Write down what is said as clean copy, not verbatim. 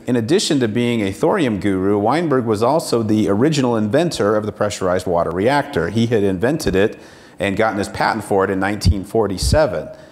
In addition to being a thorium guru, Weinberg was also the original inventor of the pressurized water reactor. He had invented it and gotten his patent for it in 1947.